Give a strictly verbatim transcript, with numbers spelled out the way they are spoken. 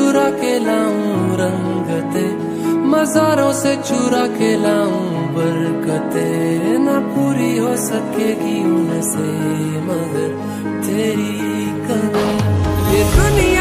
चुरा के लाऊं रंगते, मज़ारों से चुरा के लाऊं बरकते। ना पूरी हो सकेगी उनसे मगर तेरी कदम, ये दुनिया